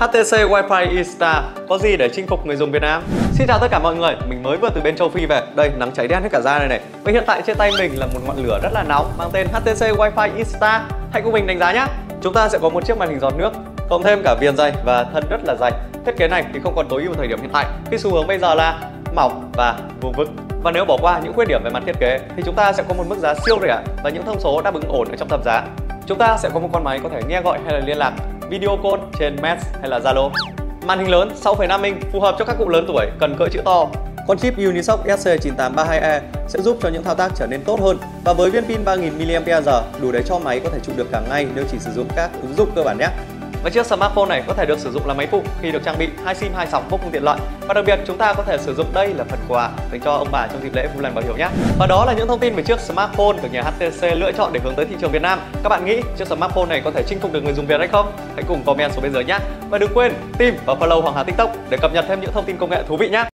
HTC Wi-Fi Instar có gì để chinh phục người dùng Việt Nam? Xin chào tất cả mọi người, mình mới vừa từ bên châu Phi về. Đây, nắng cháy đen hết cả da này này. Và hiện tại trên tay mình là một ngọn lửa rất là nóng mang tên HTC Wi-Fi Instar. Hãy cùng mình đánh giá nhé. Chúng ta sẽ có một chiếc màn hình giọt nước, cộng thêm cả viền dày và thân rất là dày. Thiết kế này thì không còn tối ưu thời điểm hiện tại, khi xu hướng bây giờ là mỏng và vuông vức. Và nếu bỏ qua những khuyết điểm về mặt thiết kế thì chúng ta sẽ có một mức giá siêu rẻ và những thông số đáp ứng ổn ở trong tầm giá. Chúng ta sẽ có một con máy có thể nghe gọi hay là liên lạc, video call trên Mess hay là Zalo. Màn hình lớn 6,5 inch phù hợp cho các cụ lớn tuổi cần cỡ chữ to. Con chip Unisoc SC9832E sẽ giúp cho những thao tác trở nên tốt hơn, và với viên pin 3000 mAh đủ để cho máy có thể chụp được cả ngày nếu chỉ sử dụng các ứng dụng cơ bản nhé. Và chiếc smartphone này có thể được sử dụng là máy phụ khi được trang bị 2 SIM 2 sóng vô cùng tiện lợi. Và đặc biệt chúng ta có thể sử dụng đây là phần quà dành cho ông bà trong dịp lễ Vu Lan Bảo Hiểm nhé. Và đó là những thông tin về chiếc smartphone được nhà HTC lựa chọn để hướng tới thị trường Việt Nam. Các bạn nghĩ chiếc smartphone này có thể chinh phục được người dùng Việt hay không? Hãy cùng comment xuống bên dưới nhé. Và đừng quên tim và follow Hoàng Hà TikTok để cập nhật thêm những thông tin công nghệ thú vị nhé.